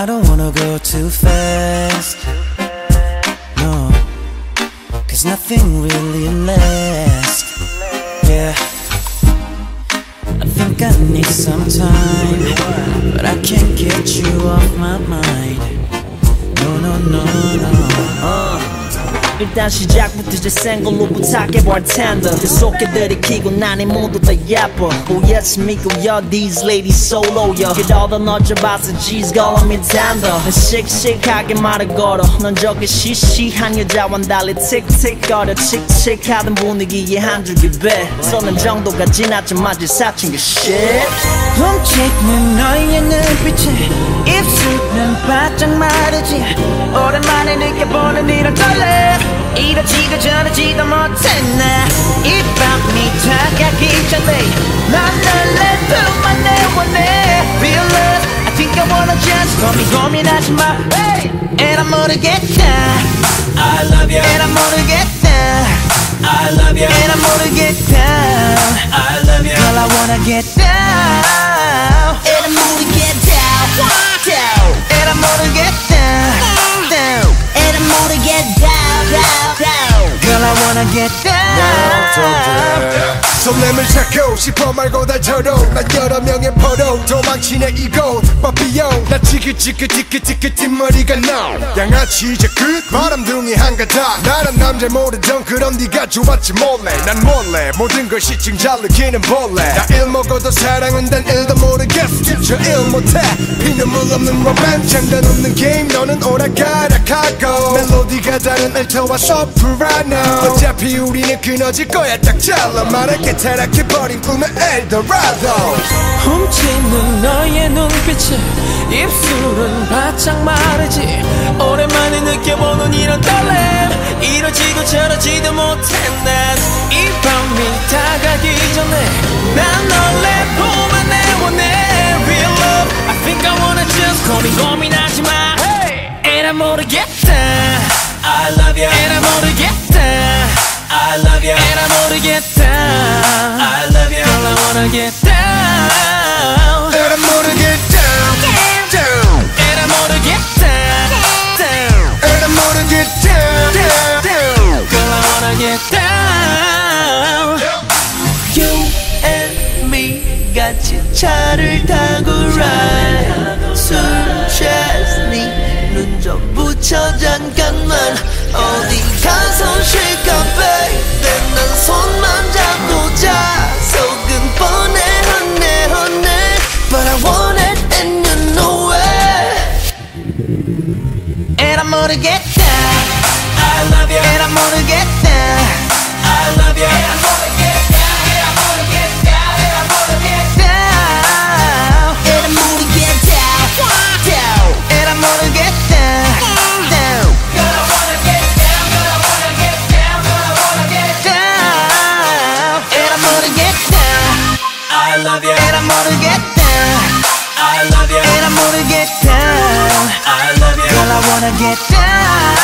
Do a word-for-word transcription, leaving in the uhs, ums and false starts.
I don't wanna go too fast, no, cause nothing really lasts. Yeah, I think I need some time, but I can't get you off my mind. No, no, no, no. uh. 일단 시작부터 이제 생걸로 부탁해 bartender 계속해 들이키고 나니 모두 다 예뻐. Oh yes 믿고요 these ladies solo요 그러다 널 잡아서 G's calling me tender. 난 씩씩하게 말을 걸어 넌 저기 시시한 여자와는 달리 틱틱거려 칙칙하던 분위기에 한 줄기 배 쏘는 정도가 지나자마자 사춘기 shit. 훔치는 너의 눈빛에 입술은 바짝 마르지. 오랜만에 느껴보는 이런 떨림 이러지도 저러지도 못해 나. 이 밤이 다가기 전에 난 널 내 품 안에 원해. Feel love, I think I wanna just 고민 고민하지 마. Hey, and I'm 모르겠다. I love you. And I'm 모르겠다. I love you. And I'm 모르겠다. I love you. Girl, I wanna get down. And I'm 모르겠다. Down. And I'm 모르겠다. Down. And I'm 모르겠다. Down. Down. Girl, I wanna get down. 설렘을 찾고 싶어 말고 달처럼 난 여러 명의 포로 도망치네 이곳 바비용 나 지긋지긋지긋지긋 뒷머리가 나 양아치 이제 끝 바람둥이 한가닥 나란 남자 모르던 그런 네가 좋았지 몰래 난 몰래 모든 걸 시층 잘 느끼는 벌레 나 일 먹어도 사랑은 단 일도 모르겠어 저 일 못해 피눈물 없는 로맨 장단 없는 게임 너는 오락가락하고 멜로디가 다른 알토와 소프라노 어차피 우리는 끊어질 거야 딱 잘라 말할게 타락해버린 꿈의 엘도라도. 훔치는 너의 눈빛에 입술은 바짝 마르지. 오랜만에 느껴보는 이런 떨림 이러지도 저러지도 못해 난. 이 밤이 다가기 전에 난 널 내 품 안에 원해. Real love, I think I wanna just 고민 고민하지 마. Hey, and I'm 모르겠다. I love you. And I'm 모르겠다. I love you. And I'm 모르겠다. I love you. Girl, I wanna get down. And I'm gonna get down, down. And I'm gonna get down, down. And I'm gonna get down, down. Girl, I wanna get down. You and me 같이 차를 타고 ride. 술 취했니? 눈 좀 붙여 잠깐만. 어디 가서 쉴까 baby. 난 손만 잡고 자. 속은 뻔해 honey honey. But I want it and you know it. And I'm gonna get down. I love you. And I'm gonna get down. I love you. And I'm gonna get down. And I'm gonna get down. And I'm gonna get down. And I'm gonna get down. Down. And I'm gonna get down. Down. Girl, I wanna get down. Girl, I wanna get down. Girl, I wanna get down. And I'm gonna get down. I love you. And I'm gonna get down. I love you. And I'm gonna get down. I love you. Girl, I wanna get down.